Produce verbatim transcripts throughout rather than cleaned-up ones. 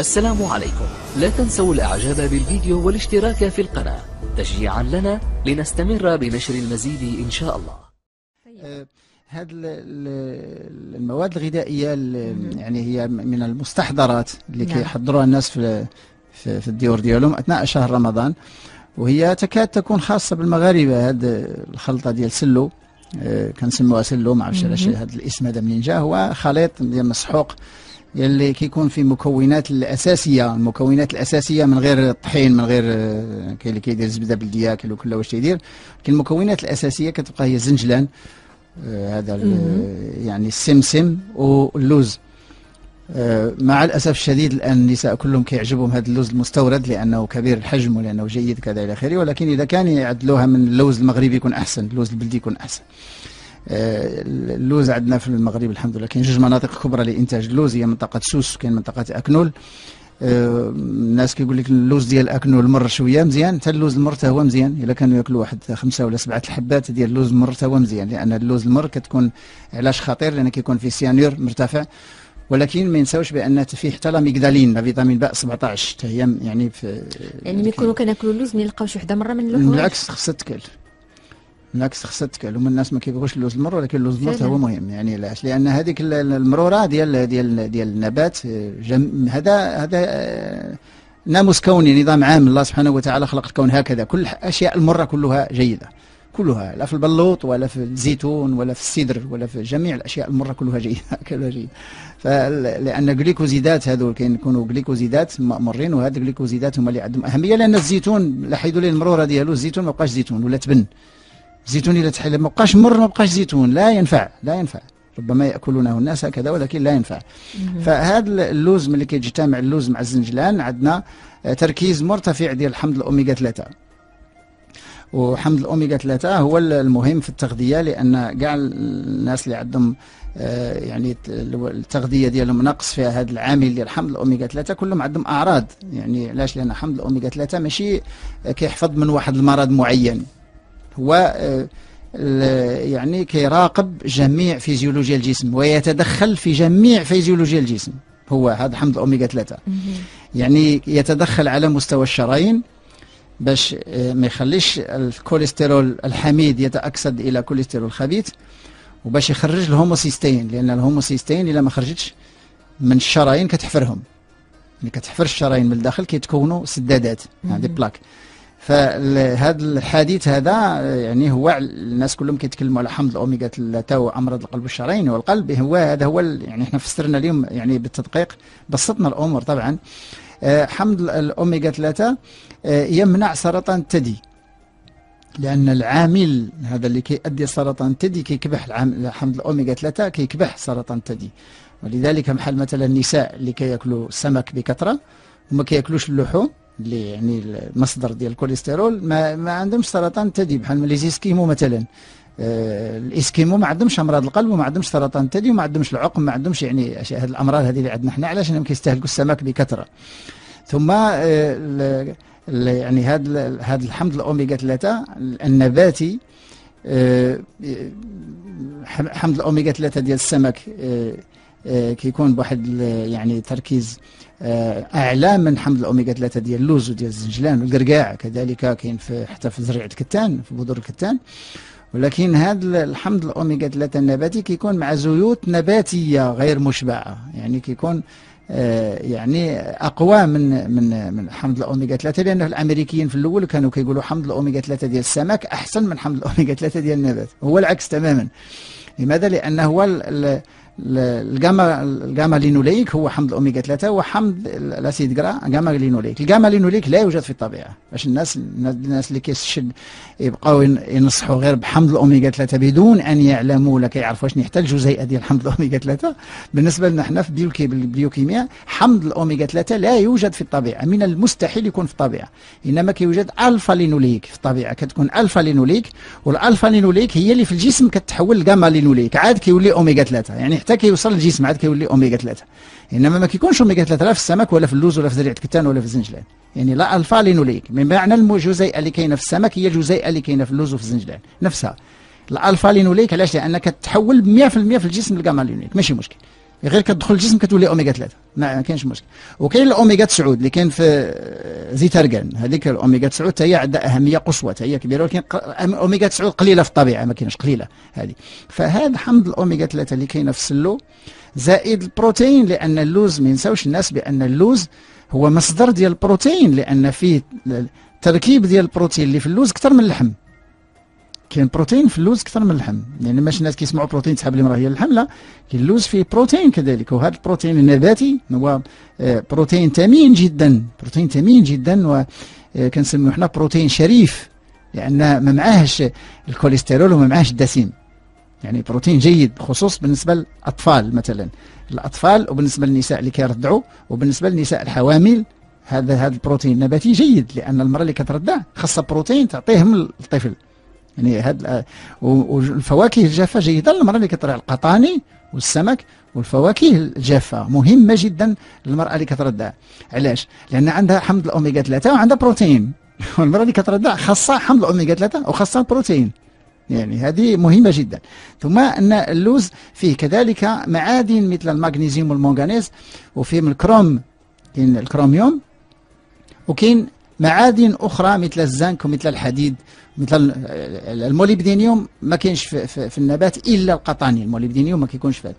السلام عليكم. لا تنسوا الاعجاب بالفيديو والاشتراك في القناة تشجيعا لنا لنستمر بنشر المزيد ان شاء الله. هذه المواد الغذائية يعني هي من المستحضرات اللي نعم. كيحضروها الناس في في, في الديور ديالهم اثناء شهر رمضان، وهي تكاد تكون خاصة بالمغاربة. هذه الخلطة ديال سلو كنسموها سلو، ما عرفتش علاش هذا الاسم هذا منين جا. هو خليط ديال مسحوق اللي كيكون في مكونات الاساسيه، المكونات الاساسيه من غير الطحين، من غير كاين اللي كيدير زبده بلديه، كاين اللي كله واش تيدير. لكن المكونات الاساسيه كتبقى هي الزنجلان، آه هذا يعني السمسم واللوز. آه مع الاسف الشديد الان النساء كلهم كيعجبهم هذا اللوز المستورد لانه كبير الحجم ولانه جيد كذا الى اخره، ولكن اذا كان يعدلوها من اللوز المغربي يكون احسن، اللوز البلدي يكون احسن. اللوز عندنا في المغرب الحمد لله كاين جوج مناطق كبرى لانتاج اللوز، هي منطقه سوس وكاين منطقه اكنول. الناس كيقول لك اللوز ديال اكنول مر شويه مزيان، حتى اللوز المر حتى هو مزيان. الا كانوا ياكلوا واحد خمسه ولا سبعه الحبات ديال اللوز المر حتى هو مزيان، لان اللوز المر كتكون علاش خطير لان كيكون فيه سيانور مرتفع. ولكن ما ينساوش بان فيه حتى لا ميغدالين، فيتامين باء سبعطاش حتى هي يعني في يعني ملي يكونوا كناكلوا اللوز ما نلقاوش وحده مره من اللحوم. بالعكس خصها تكل، بالعكس خصها تكل. هما الناس ما كيبغوش اللوز المر، ولكن اللوز المر هو مهم. يعني علاش؟ لان هذيك المروره ديال ديال ديال النبات جم هذا هذا ناموس كوني، نظام عام. الله سبحانه وتعالى خلق الكون هكذا، كل الاشياء المره كلها جيده، كلها، لا في البلوط ولا في الزيتون ولا في السدر ولا في جميع الاشياء المره كلها جيده كلها جيده. فلان جليكوزيدات هذو كيكونوا جليكوزيدات مأمورين، وهاد الجليكوزيدات هما اللي عندهم اهميه. لان الزيتون لاحظوا لي المروره ديالو، الزيتون ما بقاش زيتون ولا تبن. الزيتون الا تحل ما بقاش مر ما بقاش زيتون، لا ينفع لا ينفع. ربما ياكلونه الناس هكذا ولكن لا ينفع. فهذا اللوز ملي كيجتمع اللوز مع الزنجلان عندنا تركيز مرتفع ديال حمض الاوميغا ثلاثة. وحمض الاوميغا ثلاثة هو المهم في التغذيه، لان كاع الناس اللي عندهم يعني التغذيه ديالهم نقص فيها هذا العامل ديال حمض الاوميغا ثلاثة كلهم عندهم اعراض. يعني علاش؟ لان حمض الاوميغا ثلاثة ماشي كيحفظ من واحد المرض معين، هو يعني كيراقب جميع فيزيولوجيا الجسم ويتدخل في جميع فيزيولوجيا الجسم. هو هذا حمض الاوميغا ثلاثة يعني يتدخل على مستوى الشرايين باش ما يخليش الكوليسترول الحميد يتأكسد الى كوليسترول خبيث، وباش يخرج الهوموسيستين، لان الهوموسيستين الا ما خرجتش من الشرايين كتحفرهم. يعني كتحفر الشرايين من الداخل كيتكونوا سدادات، هذه بلاك. فهذا الحديث هذا يعني هو الناس كلهم كيتكلموا على حمض الاوميغا ثلاثة وامراض القلب والشرايين والقلب. هو هذا هو يعني احنا فسرنا اليوم يعني بالتدقيق، بسطنا الامور طبعا. حمض الاوميغا ثلاثة يمنع سرطان الثدي، لان العامل هذا اللي كيؤدي سرطان الثدي كيكبح. حمض الاوميغا ثلاثة كيكبح سرطان الثدي. ولذلك بحال مثلا النساء اللي كياكلوا السمك بكثره وما كياكلوش اللحوم اللي يعني المصدر ديال الكوليسترول، ما, ما عندهمش سرطان الثدي. بحال من لي زيسكيمو مثلا، آه الاسكيمو ما عندهمش امراض القلب وما عندهمش سرطان الثدي وما عندهمش العقم، ما عندهمش يعني هذه الامراض هذه اللي عندنا حنا. علاش؟ لانهم كيستهلكوا السمك بكثره. ثم آه يعني هذا هذا الحمض الاوميغا ثلاثة النباتي، آه حمض الاوميغا ثلاثة ديال السمك آه آه كيكون بواحد يعني تركيز اعلى من حمض الاوميغا ثلاثة ديال اللوز وديال الزنجلان والقرقاع، كذلك كاين في حتى في زريعه الكتان، في بذور الكتان. ولكن هذا الحمض الاوميغا ثلاثة النباتي كيكون مع زيوت نباتيه غير مشبعه، يعني كيكون آه يعني اقوى من من من حمض الاوميغا ثلاثة. لان الامريكيين في الاول كانوا كيقولوا حمض الاوميغا ثلاثة ديال السمك احسن من حمض الاوميغا ثلاثة ديال النبات، هو العكس تماما. لماذا؟ لانه هو الجاما الجاما لينوليك هو حمض الاوميغا ثلاثة وحمض الاسيد جرا جاما لينوليك. الجاما لينوليك لا يوجد في الطبيعه. باش الناس الناس اللي كيشد يبقاو ينصحوا غير بحمض الاوميغا ثلاثة بدون ان يعلموا ولا كيعرفوا شنو حتى الجزيئه ديال حمض الاوميغا ثلاثة. بالنسبه لنا حنا في البيوكيمياء حمض الاوميغا ثلاثة لا يوجد في الطبيعه، من المستحيل يكون في الطبيعه. انما كيوجد الفا لينوليك في الطبيعه، كتكون الفا لينوليك، والالفا لينوليك هي اللي في الجسم كتحول لجاما لينوليك، عاد كيولي اوميغا ثلاثة. يعني حتى كيوصل للجسم عاد كيولي اوميغا ثلاثة. انما ما كيكونش اوميغا ثلاثة لا في السمك ولا في اللوز ولا في زريعه الكتان ولا في الزنجلان. يعني لا الفا لينوليك، من معنى الجزيئه اللي كاينه في السمك هي الجزيئه اللي كاينه في اللوز وفي الزنجلان نفسها. الالفا لينوليك علاش؟ لانك تحول مئة في المئة في الجسم لجاما لينوليك، ماشي مشكل. غير كتدخل الجسم كتولي اوميغا ثلاثة، ما كاينش مشكل. وكاين الاوميغا تسعة اللي كاين في زيت ارغان، هذيك الاوميغا تسعة حتى هي عندها اهميه قصوى، حتى هي كبيره، ولكن اوميغا تسعة قليله في الطبيعه، ما كاينش قليله هذه. فهذا حمض الاوميغا ثلاثة اللي كاينه في السلو زائد البروتين، لان اللوز ما ينساوش الناس بان اللوز هو مصدر ديال البروتين، لان فيه تركيب ديال البروتين اللي في اللوز اكثر من اللحم. كاين بروتين في اللوز اكثر من اللحم، يعني ماشي الناس كيسمعوا بروتين تسحب لهم راه هي اللحم، لا، كاين اللوز فيه بروتين كذلك، وهذا البروتين النباتي هو بروتين ثمين جدا، بروتين ثمين جدا، وكنسميوه حنا بروتين شريف، لان ما معاهش الكوليسترول وما معاهش الدسم، يعني بروتين جيد خصوص بالنسبه للاطفال مثلا، الاطفال وبالنسبه للنساء اللي كيرضعوا، وبالنسبه للنساء الحوامل، هذا هذا البروتين النباتي جيد، لان المراه اللي كترضع خاصها بروتين تعطيه من الطفل. يعني هاد والفواكه الجافه جيده للمراه اللي كترضع، القطاني والسمك والفواكه الجافه مهمه جدا للمراه اللي كترضع. علاش؟ لان عندها حمض الاوميغا ثلاثة وعندها بروتين والمراه اللي كترضع خاصها حمض الاوميغا ثلاثة وخاصها البروتين، يعني هذه مهمه جدا. ثم ان اللوز فيه كذلك معادن مثل المغنيسيوم والمنغنيز، وفيه من الكروم، كاين الكروميوم، وكاين معادن اخرى مثل الزنك ومثل الحديد، مثل الموليبدينيوم ما كاينش في, في, في النبات الا القطاني، الموليبدينيوم ما كيكونش فيه.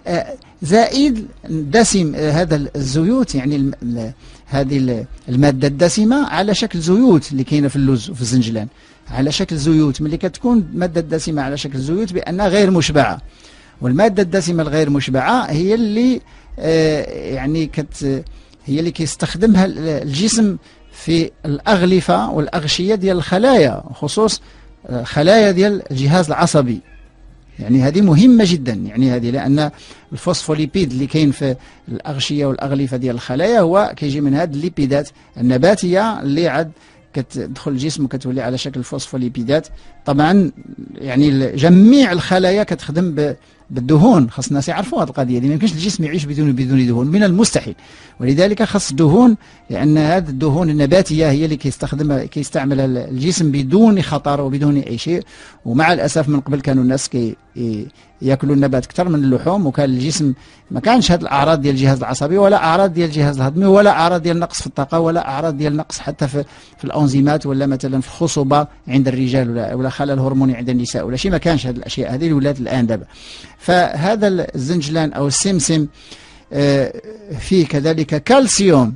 زائد دسم هذا الزيوت، يعني هذه الماده الدسمه على شكل زيوت اللي كاينه في اللوز وفي الزنجلان، على شكل زيوت. ملي كتكون الماده الدسمه على شكل زيوت بانها غير مشبعه، والماده الدسمه الغير مشبعه هي اللي يعني كت هي اللي كيستخدمها الجسم في الأغلفة والأغشية ديال الخلايا، خصوص خلايا ديال الجهاز العصبي. يعني هذه مهمة جدا، يعني هذه لأن الفوسفوليبيد اللي كاين في الأغشية والأغلفة ديال الخلايا هو كيجي من هذه الليبيدات النباتية اللي عاد كتدخل الجسم وكتولي على شكل فوسفوليبيدات. طبعا يعني جميع الخلايا كتخدم بالدهون، خاص الناس يعرفوا هذه القضيه دي، ما يمكنش الجسم يعيش بدون بدون دهون، من المستحيل، ولذلك خاص دهون، لان هذه الدهون النباتيه هي اللي كيستخدمها كيستعملها الجسم بدون خطر وبدون اي شيء. ومع الاسف من قبل كانوا الناس كي ياكلوا النبات اكثر من اللحوم، وكان الجسم ما كانش هذه الاعراض ديال الجهاز العصبي، ولا اعراض ديال الجهاز الهضمي، ولا اعراض ديال نقص في الطاقه، ولا اعراض ديال نقص حتى في في الانزيمات، ولا مثلا في الخصوبه عند الرجال، ولا ولا خلل هرموني عند النساء، ولا شيء. ما كانش هذه الاشياء، هذه اللي ولات الان دابا. فهذا الزنجلان او السمسم فيه كذلك كالسيوم،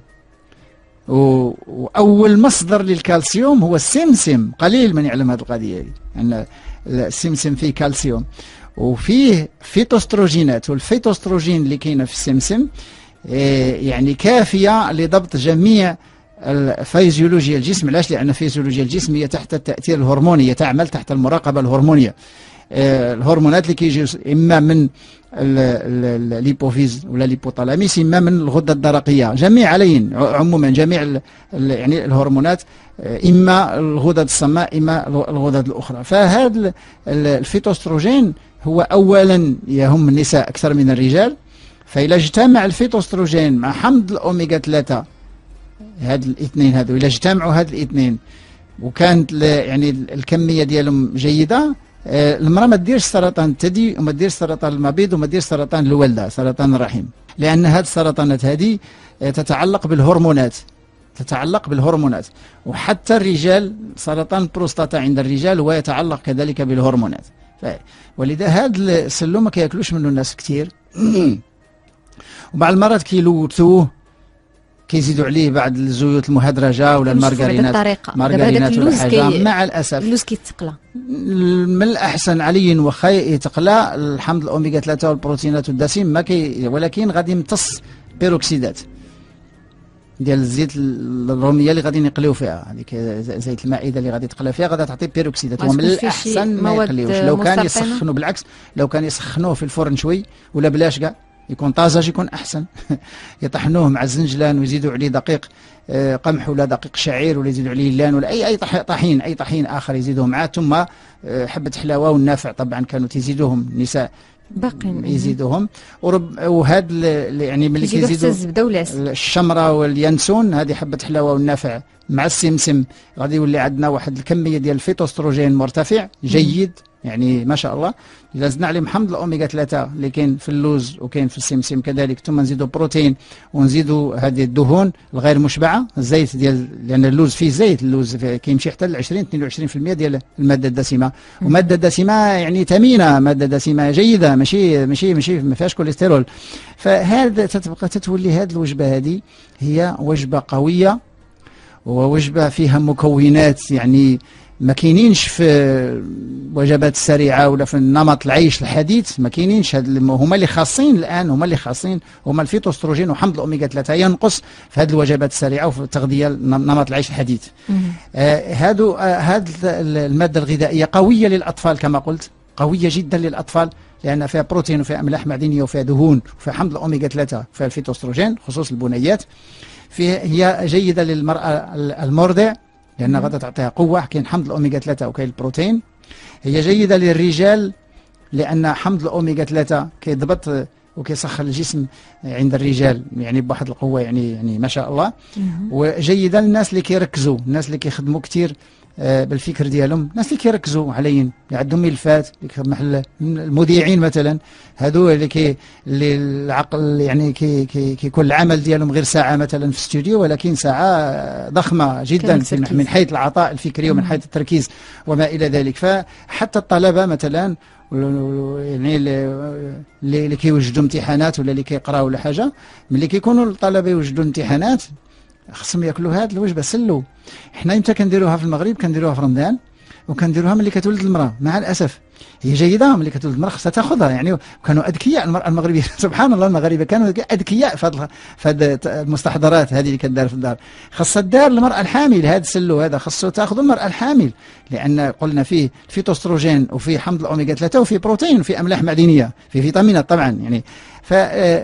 واول مصدر للكالسيوم هو السمسم، قليل من يعلم هذه القضيه دي، ان السمسم فيه كالسيوم، وفيه فيتوستروجينات، والفيتوستروجين اللي كاينه في السمسم يعني كافيه لضبط جميع الفيزيولوجيا الجسم. علاش؟ لان فيزيولوجيا الجسم هي تحت التاثير الهرموني، هي تعمل تحت المراقبه الهرمونيه. الهرمونات اللي كيجيو اما من الليبوفيز ولا ليبوتالاميس، اما من الغده الدرقيه، جميع عليهم عموما جميع يعني الهرمونات، اما الغدد الصماء اما الغدد الاخرى. فهذا الفيتوستروجين هو اولا يهم النساء اكثر من الرجال، فإذا اجتمع الفيتوستروجين مع حمض الاوميغا ثلاثة، هاد الاثنين هذو اذا اجتمعوا هاد الاثنين وكانت يعني الكميه ديالهم جيده، المراه ما ديرش سرطان الثدي وما ديرش سرطان المبيض وما ديرش سرطان الوالده، سرطان الرحم، لان هذه السرطانات هذه تتعلق بالهرمونات، تتعلق بالهرمونات. وحتى الرجال سرطان البروستاتا عند الرجال هو يتعلق كذلك بالهرمونات. ولذا هذا السلو ما كياكلوش منه الناس كثير وبعض المرات كيلوثوه، كيزيدوا عليه بعض الزيوت المهدرجه ولا المارغرينات، مارغرينات ولا حاجه. مع الاسف اللوز كيتقلى، من الاحسن عليا واخا يتقلى الحمض الاوميغا ثلاثة والبروتينات والدسم ما كي، ولكن غادي يمتص بيروكسيدات ديال الزيت الروميه اللي غادي يقليو فيها، هذيك زيت المائده اللي غادي تقلى فيها غادي تعطي بيروكسيدات. ومن الاحسن ما يقليوش، لو كان يسخنوا بالعكس، لو كان يسخنوه في الفرن شوي ولا بلاش كاع يكون طازج يكون احسن يطحنوه مع الزنجلان ويزيدوا عليه دقيق قمح ولا دقيق شعير ولا يزيدوا عليه اللان ولا اي اي طحين اي طحين اخر يزيدوه معاه، ثم حبه حلاوه والنافع طبعا كانوا تيزيدوهم النساء باقين يزيدوهم. وهذا يعني ملي كيزيدوا الزبده والعسل الشمره واليانسون، هذه حبه حلاوه والنافع مع السمسم، غادي يولي عندنا واحد الكميه ديال الفيتوستروجين مرتفع جيد يعني ما شاء الله. اذا زدنا عليهم حمض الاوميغا ثلاثة اللي كاين في اللوز وكاين في السمسم كذلك، ثم نزيدوا بروتين ونزيدوا هذه الدهون الغير مشبعه، الزيت ديال، لان اللوز فيه زيت، اللوز كيمشي حتى ل عشرين اثنين وعشرين بالمئة ديال الماده الدسمه، وماده دسمه يعني ثمينه، ماده دسمه جيده، ماشي ماشي ماشي ما فيهاش كوليسترول. فهذا تتبقى تتولي هذه الوجبه هذه هي وجبه قويه، ووجبه فيها مكونات يعني ما كاينينش في الوجبات السريعه ولا في النمط العيش الحديث، ما كاينينش. هما اللي خاصين الان، هما اللي خاصين هما الفيتوستروجين وحمض الاوميغا ثلاثة ينقص في هذه الوجبات السريعه وفي التغذيه نمط العيش الحديث. آه هادو آه هاد الماده الغذائيه قويه للاطفال كما قلت، قويه جدا للاطفال، لان فيها بروتين وفيها املاح معدنيه وفيها دهون وفيها حمض الاوميغا ثلاثة وفيها الفيتوستروجين خصوص البنيات. فيه هي جيده للمراه المرضع لأنها غادي تعطيها قوة، كاين حمض الأوميغا ثلاثة وكاين البروتين. هي جيدة للرجال لأن حمض الأوميغا ثلاثة كيضبط وكيسخن الجسم عند الرجال يعني بواحد القوة يعني يعني ما شاء الله. وجيدة للناس اللي كيركزوا، الناس اللي كيخدموا كثير بالفكر ديالهم، الناس اللي كيركزوا عليين، اللي عندهم ملفات، اللي محل المذيعين مثلا، هادو اللي كي اللي العقل يعني كي كي كيكون العمل ديالهم غير ساعه مثلا في الاستوديو، ولكن ساعه ضخمه جدا من حيث العطاء الفكري ومن حيث التركيز وما الى ذلك. فحتى الطلبه مثلا يعني اللي اللي كيوجدوا امتحانات ولا اللي كيقراوا ولا حاجه، ملي كيكونوا الطلبه يوجدوا امتحانات خصهم ياكلوا هاد الوجبه سلو. حنا امتى كنديروها في المغرب؟ كنديروها في رمضان، وكنديروها ملي كتولد المراه. مع الاسف هي جيده ملي كتولد المراه خصها تاخذها يعني. كانوا اذكياء المراه المغربيه سبحان الله، المغاربه كانوا اذكياء في هذه في هذه المستحضرات هذه اللي كدار في الدار. خاصها الدار المراه الحامل، هذا السلو هذا خاصو تاخذ المراه الحامل، لان قلنا فيه فيتوستروجين وفيه حمض الاوميغا ثلاثة وفيه بروتين وفيه املاح معدنيه، فيه فيتامينات طبعا يعني. ف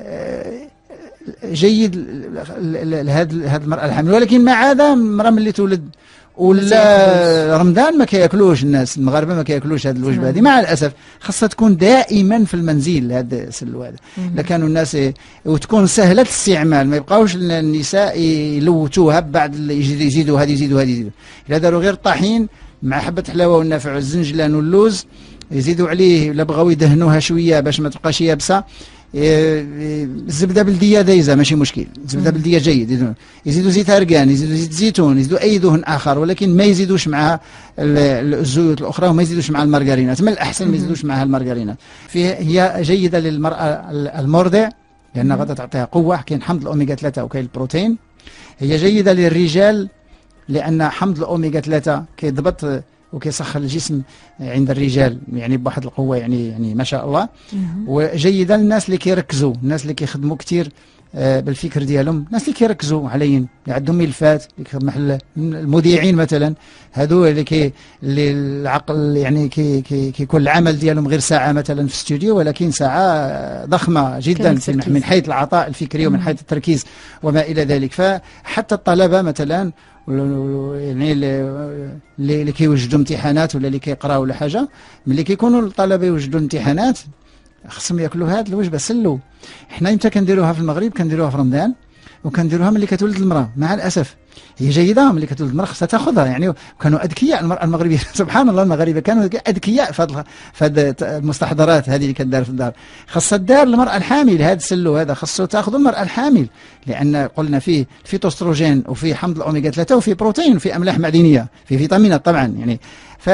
جيد لهذه هذه المرأة الحامل. ولكن مع هذا المرأة ملي تولد ولا رمضان ما كياكلوش الناس المغاربه، ما كياكلوش هذه الوجبه هذه مع الاسف. خاصها تكون دائما في المنزل هذا السلو هذا، الا كانوا الناس وتكون سهله الاستعمال، ما يبقاوش النساء يلوتوها بعد يزيدوا هذه يزيدوا هذه يزيدوا. الا داروا غير الطحين مع حبه حلاوه والنافع والزنجلان واللوز، يزيدوا عليه الا بغاو يدهنوها شويه باش ما تبقاش يابسه. الزبده بلديه دايزه ماشي مشكل، الزبده بلديه جيد، يزيدوا زيت ارغان، يزيدوا زيت زيتون، يزيدوا اي دهن اخر، ولكن ما يزيدوش معها الزيوت الاخرى وما يزيدوش مع المارغرينات. من الاحسن ما يزيدوش معها المارغرينات. فيه هي جيده للمراه المرضع لانها غادي تعطيها قوه، كاين حمض الاوميغا ثلاثة وكاين البروتين. هي جيده للرجال لان حمض الاوميغا ثلاثة كيضبط وكيسخن الجسم عند الرجال يعني بواحد القوه يعني يعني ما شاء الله. وجيده للناس اللي كيركزوا، الناس اللي كيخدموا كثير بالفكر ديالهم، الناس اللي كيركزوا عليين، اللي عندهم ملفات، اللي محل المذيعين مثلا، هادو اللي كي اللي العقل يعني كي كي كيكون العمل ديالهم غير ساعه مثلا في الاستوديو، ولكن ساعه ضخمه جدا من حيث العطاء الفكري ومن حيث التركيز وما الى ذلك. فحتى الطلبه مثلا يعني اللي اللي كيوجدوا امتحانات ولا اللي كيقراوا ولا حاجه، ملي كيكونوا الطلبه يوجدوا امتحانات خصهم ياكلوا هذه الوجبه سلو. حنا امتى كنديروها في المغرب؟ كنديروها في رمضان، وكنديروها ملي كتولد المراه. مع الاسف هي جيده ملي كتولد المراه خصها تاخذها يعني. كانوا اذكياء المراه المغربيه سبحان الله، المغاربه كانوا اذكياء في هذه في هذه المستحضرات هذه اللي كدار في الدار. خاصها الدار المراه الحامل، هذا السلو هذا خاصو تاخذ المراه الحامل، لان قلنا فيه فيتوستروجين وفيه حمض الاوميغا ثلاثة وفيه بروتين وفيه املاح معدنيه، فيه فيتامينات طبعا يعني. ف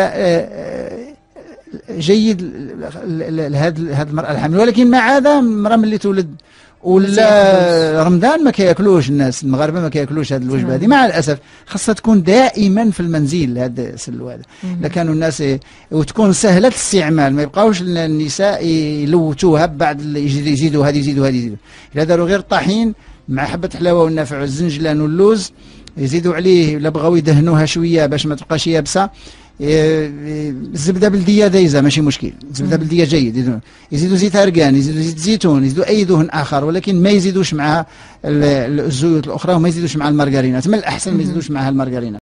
جيد لهذه هذه المرأة الحامل. ولكن مع هذا المرأة ملي تولد ولا رمضان ما كياكلوش الناس المغاربه، ما كياكلوش هذه الوجبه هذه مع الاسف. خاصها تكون دائما في المنزل هذا السلو هذا، الا كانوا الناس وتكون سهله الاستعمال، ما يبقاوش النساء يلوتوها بعد يزيدوا هذه يزيدوا هذه يزيدوا. الا داروا غير الطحين مع حبه حلاوه والنافع والزنجلان واللوز، يزيدوا عليه الا بغاو يدهنوها شويه باش ما تبقاش يابسه. الزبده بلديه دايزه ماشي مشكل، الزبده بلديه جيد، يزيدوا زيت ارغان، يزيدوا زيت زيتون، يزيدوا اي دهن اخر، ولكن ما يزيدوش معها الزيوت الاخرى وما يزيدوش مع المارغرينات. من الاحسن ما يزيدوش معها المارغرينات.